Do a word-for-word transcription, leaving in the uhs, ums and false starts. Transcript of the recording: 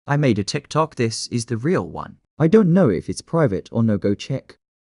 I made a TikTok. This is the real one. I don't know if it's private or no, go check.